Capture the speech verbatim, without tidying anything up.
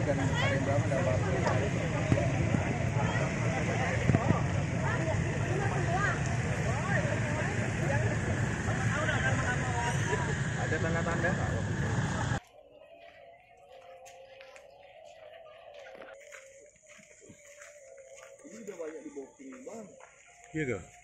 dan ada yang berapa dapat. Ada tanda-tanda nggak? Ini udah banyak di booking bang. Gitu.